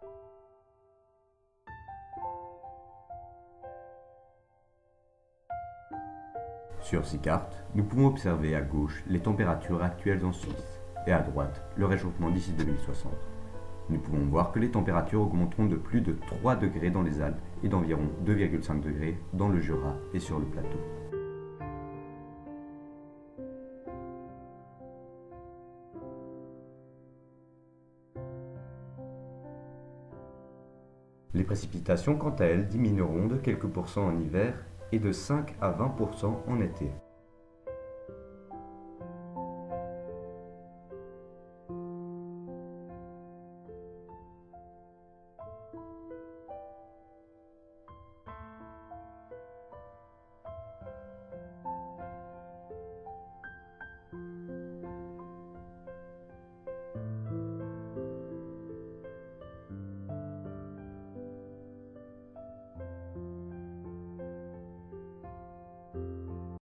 Sur ces cartes, nous pouvons observer à gauche les températures actuelles en Suisse et à droite le réchauffement d'ici 2060. Nous pouvons voir que les températures augmenteront de plus de 3 degrés dans les Alpes et d'environ 2,5 degrés dans le Jura et sur le plateau. Les précipitations, quant à elles, diminueront de quelques pourcents en hiver et de 5 à 20% en été.